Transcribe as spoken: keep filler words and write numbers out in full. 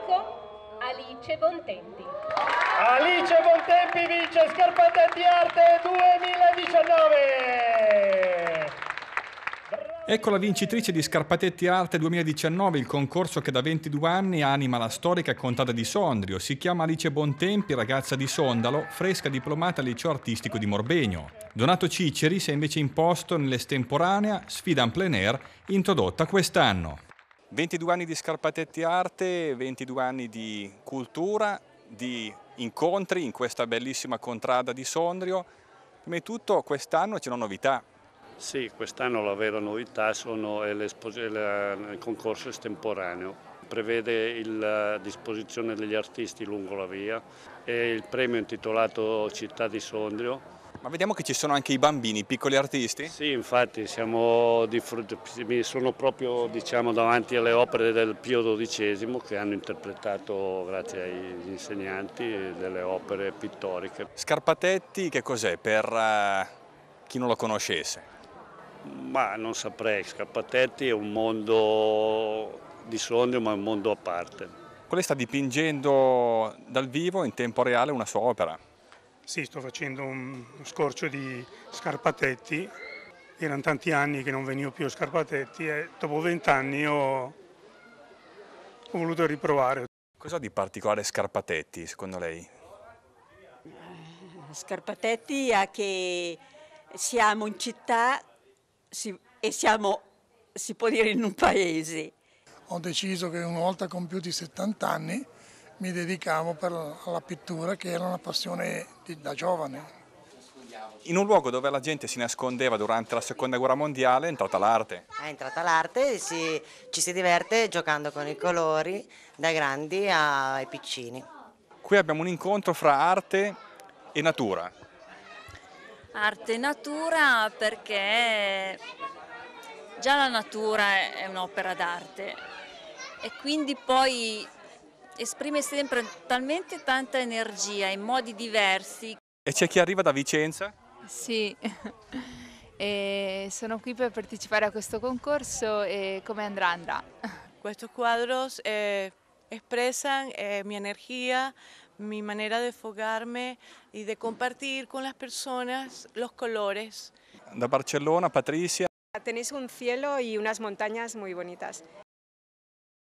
pubblico Alice Bontempi. Alice Bontempi vince Scarpatelli Arte duemiladiciannove! Ecco la vincitrice di Scarpatelli Arte duemiladiciannove, il concorso che da ventidue anni anima la storica contrada di Sondrio. Si chiama Alice Bontempi, ragazza di Sondalo, fresca diplomata al liceo artistico di Morbegno. Donato Ciceri si è invece imposto nell'estemporanea sfida en plein air introdotta quest'anno. ventidue anni di Scarpatelli Arte, ventidue anni di cultura, di incontri in questa bellissima contrada di Sondrio. Prima di tutto quest'anno c'è una novità. Sì, quest'anno la vera novità sono è il concorso estemporaneo. Prevede la disposizione degli artisti lungo la via e il premio intitolato Città di Sondrio. Ma vediamo che ci sono anche i bambini, i piccoli artisti? Sì, infatti siamo di, sono proprio diciamo, davanti alle opere del Pio dodicesimo che hanno interpretato, grazie agli insegnanti, delle opere pittoriche. Scarpatelli che cos'è per uh, chi non lo conoscesse? Ma non saprei, Scarpatelli è un mondo di Sondrio ma è un mondo a parte. Lei sta dipingendo dal vivo in tempo reale una sua opera. Sì, sto facendo un scorcio di Scarpatelli, erano tanti anni che non venivo più a Scarpatelli e dopo vent'anni ho, ho voluto riprovare. Cosa di particolare Scarpatelli secondo lei? Scarpatelli è che siamo in città e siamo, si può dire, in un paese. Ho deciso che una volta compiuti settanta anni mi dedicavo per, alla pittura, che era una passione di, da giovane. In un luogo dove la gente si nascondeva durante la seconda guerra mondiale è entrata l'arte. È entrata l'arte, si, ci si diverte giocando con i colori, dai grandi ai piccini. Qui abbiamo un incontro fra arte e natura. Arte e natura perché già la natura è un'opera d'arte e quindi poi esprime sempre talmente tanta energia in modi diversi. E c'è chi arriva da Vicenza? Sì, e sono qui per partecipare a questo concorso e come andrà andrà. Questi quadros eh, expresan eh, mi energía, mi manera de enfocarme y de compartir con las personas los colores. Da Barcellona, Patricia. Tenéis un cielo y unas montañas muy bonitas.